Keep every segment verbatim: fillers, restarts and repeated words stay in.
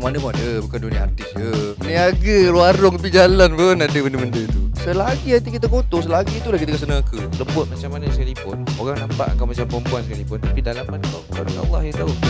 Mana pun ada, bukan dunia artis je. Niaga, warung tepi jalan pun ada benda-benda tu. Selagi hati kita kotor, selagi itulah kita rasa neraka. Lembut macam mana sekalipun, orang nampak kau macam perempuan sekalipun, tapi dalaman kau, kau dengan Allah yang tahu.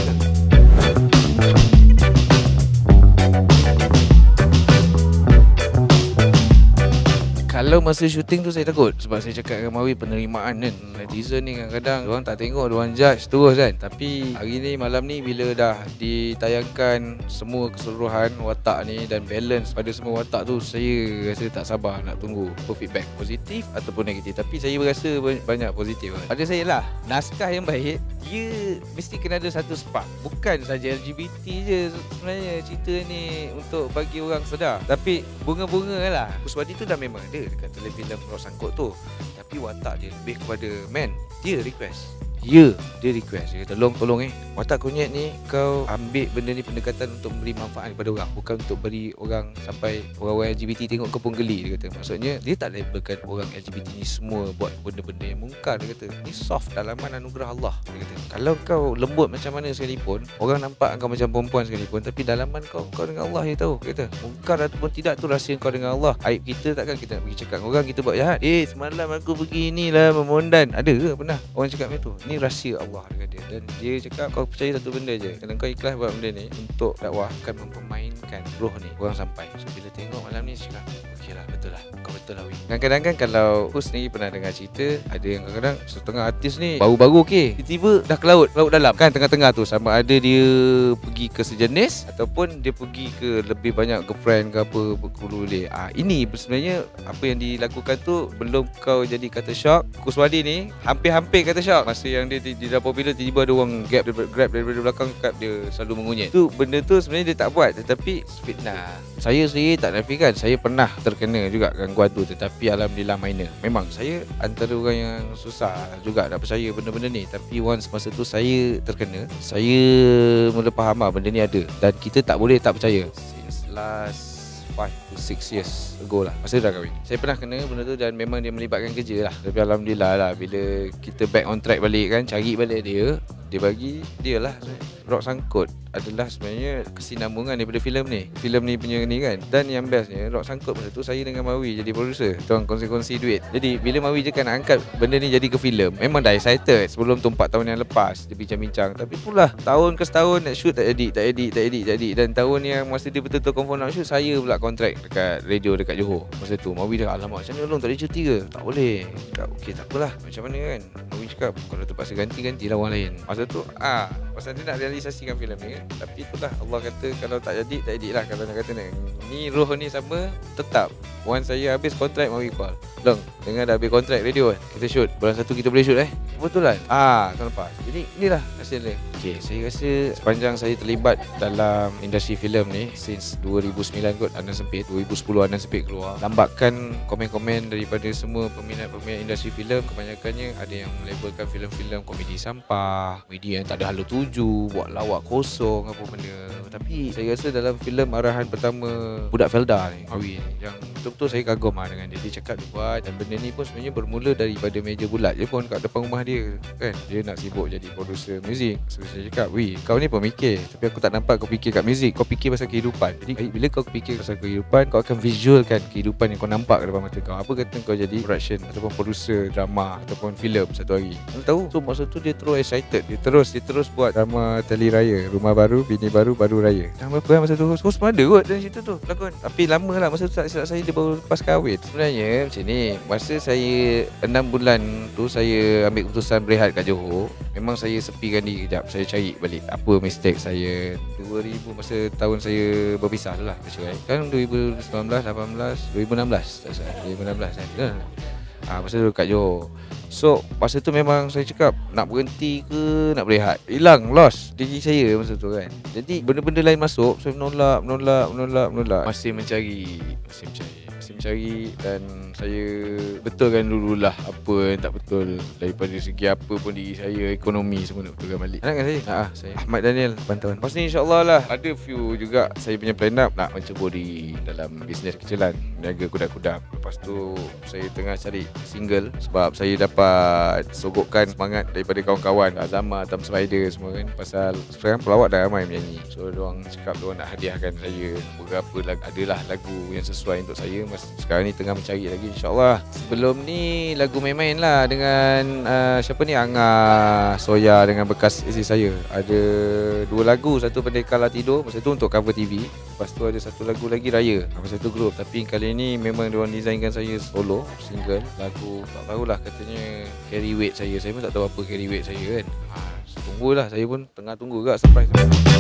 Kalau masa syuting tu saya takut, sebab saya cakap dengan Mawi, penerimaan kan netizen ni kadang-kadang diorang tak tengok, diorang judge terus kan. Tapi hari ni, malam ni, bila dah ditayangkan semua keseluruhan watak ni dan balance pada semua watak tu, saya rasa tak sabar nak tunggu feedback positif ataupun negatif. Tapi saya berasa banyak positif kan. Pada saya lah, naskah yang baik, dia mesti kena ada satu spark. Bukan saja L G B T je sebenarnya cerita ni untuk bagi orang sedar. Tapi bunga-bunga lah. Kuswadi tu dah memang ada dekat telefilm Rock Sangkut tu, tapi watak dia lebih kepada man. Dia request, Ya, dia request. Dia kata, Long tolong eh, watak kunyit ni kau ambil benda ni pendekatan untuk memberi manfaat kepada orang, bukan untuk beri orang sampai orang-orang L G B T tengok kau pun geli. Dia kata, maksudnya dia tak labelkan orang L G B T ni semua buat benda-benda yang mungkar. Dia kata, ni soft, dalaman anugerah Allah. Dia kata, kalau kau lembut macam mana sekalipun, orang nampak kau macam perempuan sekalipun, tapi dalaman kau, kau dengan Allah yang tahu. Dia kata, mungkar ataupun tidak tu rahsia kau dengan Allah. Aib kita takkan kita nak pergi cakap dengan orang kita buat jahat. Eh, semalam aku pergi ni lah memondan. Ada ke pernah orang cakap macam tu? Ni rahsia Allah dekat dia. Dan dia cakap, kau percaya satu benda je, kalau kau ikhlas buat benda ni untuk dakwah, akan mempermainkan roh ni orang sampai. So bila tengok malam ni, cakap, okey lah, betul lah, kau betul lah. Kadang-kadang kan, kalau aku sendiri pernah dengar cerita, ada yang kadang-kadang setengah artis ni baru-baru okey, tiba-tiba dah ke laut, laut dalam kan, tengah-tengah tu, sama ada dia pergi ke sejenis ataupun dia pergi ke lebih banyak girlfriend ke apa, berkululih. Ah, ini sebenarnya apa yang dilakukan tu belum kau jadi kata shock. Kuswadi ni hampir-hampir kata shock. Masa yang dia di, di dapur bila tiba-tiba ada orang grab, grab daripada belakang, kat dia selalu mengunyit. Tu benda tu sebenarnya dia tak buat, tetapi fitnah. Saya sendiri tak nafikan, saya pernah terkena juga gangguan tu, tetapi alhamdulillah minor. Memang saya antara orang yang susah juga nak percaya benda-benda ni, tapi once masa tu saya terkena, saya mula faham lah benda ni ada, dan kita tak boleh tak percaya. Since last five to six years ago lah, masa dah kahwin, saya pernah kena benda tu, dan memang dia melibatkan kerja lah. Tapi alhamdulillah lah, bila kita back on track balik kan, cari balik dia, dia bagi dia lah. Rock Sangkut adalah sebenarnya kesinambungan daripada filem ni. Filem ni punya ni kan. Dan yang bestnya, Rock Sangkut masa tu saya dengan Mawi jadi producer. Tuan kongsi-kongsi duit. Jadi bila Mawi je kan nak angkat benda ni jadi ke filem, memang dah excited. Sebelum tu empat tahun yang lepas dia bincang-bincang. Tapi pula tahun ke setahun nak shoot tak edit, tak edit, tak edit, tak edit. Dan tahun yang masa dia betul-betul confirm nak shoot, saya pula kontrak dekat radio dekat Johor. Masa tu Mawi dah, alamak macam mana Long, tak ada cuti ke? Tak boleh. Cakap okey tak apalah, macam mana kan. Mawi cakap, kalau terpaksa ganti, gantilah orang lain. Masa tu ah, pasal dia nak realisasikan filem ni kan. Tapi itulah, Allah kata kalau tak jadi, tak edit lah. Kalau nak kata ni roh ni sama, tetap. Once saya habis kontrak, Mawi call, Long, dengar dah habis kontrak radio kan, kita shoot, bulan satu kita boleh shoot eh. Betulan? Ah, tahun lepas. Jadi inilah hasil dia. Okay, saya rasa sepanjang saya terlibat dalam industri filem ni, since dua ribu sembilan kot, Andan Sempit, dua ribu sepuluh Andan Sempit keluar, lambakan komen-komen daripada semua peminat-peminat industri filem. Kebanyakannya ada yang melabelkan filem-filem komedi sampah, komedi yang tak ada hala tuju, buat lawak kosong apa benda. Tapi saya rasa dalam filem arahan pertama Budak Felda ni, Mawi ni, yang betul-betul saya kagum lah dengan dia. Dia cakap dia buat, dan benda ni pun sebenarnya bermula daripada meja bulat je pun kat depan rumah dia kan. Dia nak sibuk jadi producer muzik. So saya cakap, weh, kau ni pemikir, tapi aku tak nampak kau fikir kat muzik, kau fikir pasal kehidupan. Jadi bila kau fikir pasal kehidupan, kau akan visualkan kehidupan yang kau nampak kat depan mata kau. Apa kata kau jadi production ataupun producer drama ataupun filem satu hari, kau tahu. So masa tu dia terus excited, dia terus dia terus buat drama teli raya, Rumah Baru, Bini Baru, Baru Raya. Dah berapa kan masa tu, host pun ada kot dalam cerita tu lakon. Tapi lama lah, masa tu tak silap saya dia baru lepas kahwin. Sebenarnya macam ni, masa saya enam bulan tu saya ambil keputusan berehat kat Johor. Memang saya sepikan diri kejap, saya cari balik apa mistake saya dua ribu, masa tahun saya berpisah tu lah, bercerai kan, dua ribu sembilan belas, lapan belas, dua ribu enam belas tak salah, dua ribu enam belas kan. Ha, masa tu kat Johor. So masa tu memang saya cakap, nak berhenti ke nak berehat, hilang, lost diri saya masa tu kan. Jadi benda-benda lain masuk, saya menolak, menolak, menolak, menolak. Masih mencari, masih mencari Masih mencari dan saya betulkan dululah apa yang tak betul. Daripada segi apa pun diri saya, ekonomi semua nak betulkan balik. Anak kan saya? Haa, saya Ahmad Daniel Pantauan. Lepas ni insyaAllah lah, ada few juga saya punya plan up nak mencebur di dalam bisnes kecilan. Niaga Kudak-Kudak. Lepas tu saya tengah cari single sebab saya dapat sogokkan semangat daripada kawan-kawan Azama, Tam Spider semua kan. Pasal sekarang pelawak dah ramai menyanyi. So diorang cakap diorang nak hadiahkan saya beberapa lagu, adalah lagu yang sesuai untuk saya. Mas sekarang ni tengah mencari lagi, insyaAllah. Sebelum ni lagu main-main lah dengan uh, siapa ni, Angah Soya dengan bekas isteri saya. Ada dua lagu, satu Pendekar Lah Tidur, masa tu untuk cover T V. Lepas tu ada satu lagu lagi Raya, masa tu grup. Tapi kali ni memang diorang designkan saya solo, single. Lagu tak tahulah, katanya carry weight saya. Saya pun tak tahu apa carry weight saya kan. ha, Tunggulah, saya pun tengah tunggu juga surprise.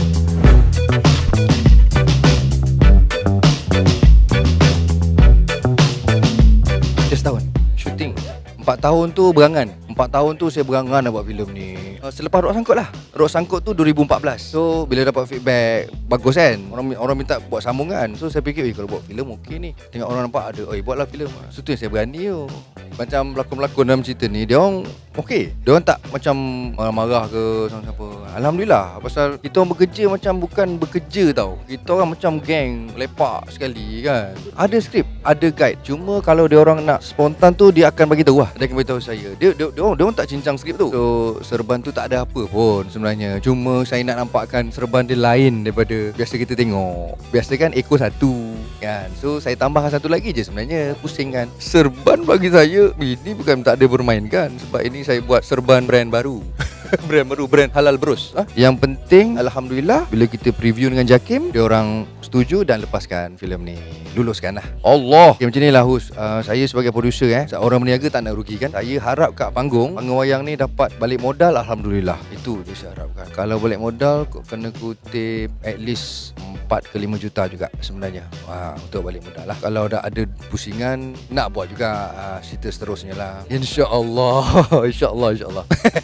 Just tahun shooting. Empat tahun tu berangan. Empat tahun tu saya berangan nak buat filem ni. uh, Selepas Rock Sangkut lah. Rock Sangkut tu dua ribu empat belas. So bila dapat feedback bagus kan, Orang orang minta buat sambungan. So saya fikir, eh kalau buat filem okey ni. Tengok orang nampak ada, oi buatlah filem. So tu yang saya berani tu. Macam pelakon-pelakon dalam cerita ni, dia orang okey. Dia orang tak macam marah-marah ke sama siapa. Alhamdulillah. Pasal kita orang bekerja macam bukan bekerja tau. Kita orang macam geng lepak sekali kan. Ada skrip, ada guide. Cuma kalau dia orang nak spontan tu, dia akan bagi tahu lah. Dia akan bagi tahu saya. Dia dia dia orang, dia orang tak cincang skrip tu. So serban tu tak ada apa pun sebenarnya. Cuma saya nak nampakkan serban dia lain daripada biasa kita tengok. Biasa kan ekor satu kan. So saya tambahkan satu lagi je sebenarnya. Pusing kan. Serban bagi saya ini bukan tak ada bermain kan. Sebab ini saya buat serban brand baru. Brand baru, brand Halal Bros. ha? Yang penting Alhamdulillah bila kita preview dengan Jakim, dia orang setuju dan lepaskan filem ni. Luluskan lah. Allah. Okay, macam ni lah Hus. uh, Saya sebagai producer eh, seorang berniaga tak nak rugi kan. Saya harap kat panggung, panggung wayang ni dapat balik modal. Alhamdulillah. Itu je saya harapkan. Kalau balik modal kena kutip at least empat ke lima juta juga sebenarnya. ha, Untuk balik modal lah. Kalau dah ada pusingan, nak buat juga uh, cerita seterusnya lah. InsyaAllah. InsyaAllah InsyaAllah.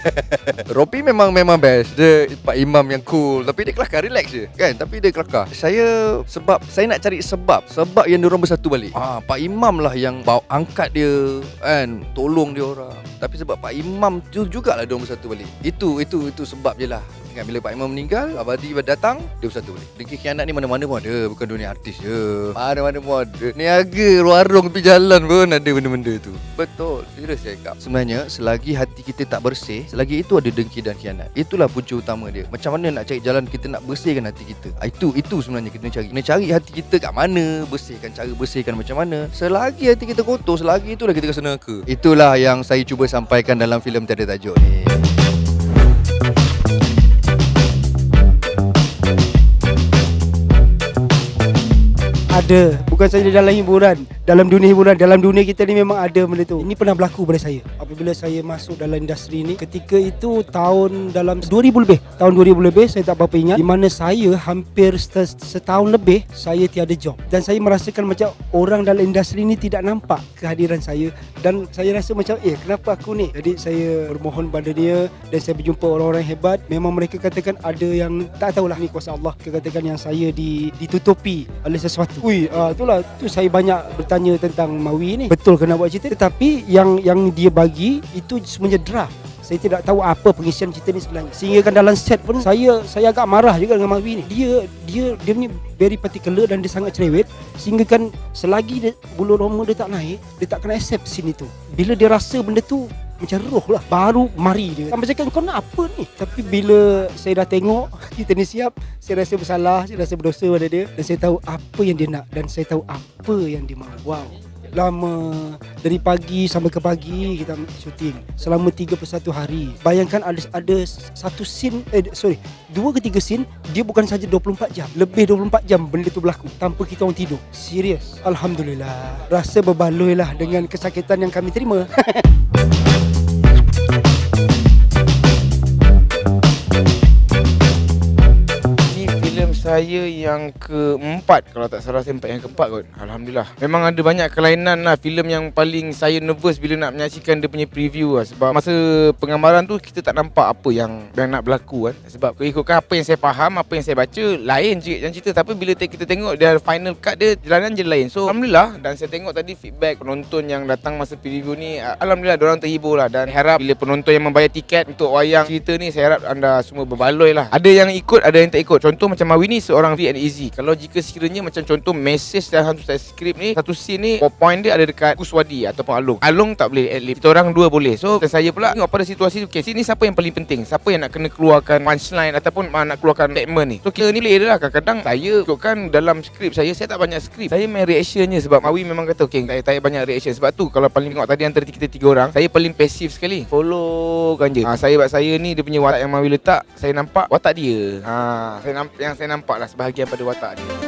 Ropi memang memang best. Dia Pak Imam yang cool. Tapi dia kelakar, relax je kan. Tapi dia kelakar. Saya sebab saya nak cari sebab Sebab yang diorang bersatu balik. ah, Pak Imam lah yang bawa, angkat dia kan, tolong dia orang. Tapi sebab Pak Imam tu jugalah diorang bersatu balik. Itu itu itu sebab je lah. Ingat bila Pak Imam meninggal, Abadi datang, dia bersatu balik. Dengki khianat ni mana-mana pun ada. Bukan dunia artis je, mana-mana pun ada. Niaga, warung, tepi jalan pun ada benda-benda tu. Betul. Serius saya cakap. Sebenarnya selagi hati kita tak bersih, selagi itu ada dengki dan khianat. Itulah punca utama dia. Macam mana nak cari jalan kita nak bersihkan hati kita. Itu itu sebenarnya kita nak cari. Kita cari hati kita kat mana, bersihkan, cara bersihkan macam mana. Selagi hati kita kotor, selagi itulah kita rasa neraka. Itulah yang saya cuba sampaikan dalam filem Tiada Tajuk ni. Ada. Bukan saja dalam hiburan, dalam dunia hiburan, dalam dunia kita ni memang ada benda tu. Ini pernah berlaku pada saya. Apabila saya masuk dalam industri ni, ketika itu tahun dalam dua ribu lebih. Tahun dua ribu lebih, saya tak berapa ingat. Di mana saya hampir setahun lebih saya tiada job. Dan saya merasakan macam orang dalam industri ni tidak nampak kehadiran saya. Dan saya rasa macam, eh kenapa aku ni? Jadi saya bermohon pada dia dan saya berjumpa orang-orang hebat. Memang mereka katakan ada yang tak tahulah ni kuasa Allah. Mereka katakan yang saya di, ditutupi oleh sesuatu. Ui, uh, itulah tu saya banyak bertanya tentang Mawi ni. Betul kena buat cerita, tetapi yang yang dia bagi itu semuanya draft. Saya tidak tahu apa pengisian cerita ni sebenarnya. Sehingga kan dalam set pun saya saya agak marah juga dengan Mawi ni. Dia dia dia ni very particular dan dia sangat cerewet. Sehingga kan selagi dia, bulu roma dia tak naik, dia tak kena accept scene itu. Bila dia rasa benda tu macam roh lah, baru mari dia. Sampai cakap, kau nak apa ni? Tapi bila saya dah tengok kita ni siap, saya rasa bersalah, saya rasa berdosa pada dia. Dan saya tahu apa yang dia nak, dan saya tahu apa yang dia mahu. Wow, lama. Dari pagi sampai ke pagi kita syuting selama tiga puluh satu hari. Bayangkan ada ada satu scene, eh sorry, dua ke tiga scene, dia bukan saja dua puluh empat jam, lebih dua puluh empat jam benda tu berlaku tanpa kita orang tidur. Serius. Alhamdulillah. Rasa berbaloi lah dengan kesakitan yang kami terima. Saya yang keempat, kalau tak salah saya empat yang keempat kot. Alhamdulillah. Memang ada banyak kelainan lah. Filem yang paling saya nervous bila nak menyaksikan dia punya preview lah. Sebab masa penggambaran tu kita tak nampak apa yang, yang nak berlaku kan. Sebab ikutkan apa yang saya faham, apa yang saya baca, lain je yang cerita. Tapi bila kita tengok dia final cut dia, jalanan je lain. So Alhamdulillah. Dan saya tengok tadi feedback penonton yang datang masa preview ni, Alhamdulillah diorang terhibur lah. Dan harap bila penonton yang membayar tiket untuk wayang cerita ni, saya harap anda semua berbaloi lah. Ada yang ikut, ada yang tak ikut. Contoh macam Mawi ni, seorang free and easy. Kalau jika sekiranya macam contoh message dalam satu skrip ni, satu scene ni point dia ada dekat Kuswadi ataupun Along. Along tak boleh adlib. Kita orang dua boleh. So saya pula tengok pada situasi okay, sini siapa yang paling penting, siapa yang nak kena keluarkan punchline ataupun nak keluarkan statement ni. So kita ni boleh lah. Kadang-kadang saya kan dalam skrip saya, saya tak banyak skrip. Saya main reaction je sebab Mawi memang kata okay, saya tak banyak reaction. Sebab tu kalau paling tengok tadi antara kita tiga orang, saya paling pasif sekali. Follow kan je. Ha, saya buat saya ni dia punya watak yang Mawi letak, saya nampak watak dia. Ha, saya nampak, yang saya nampak lah sebahagian pada watak dia.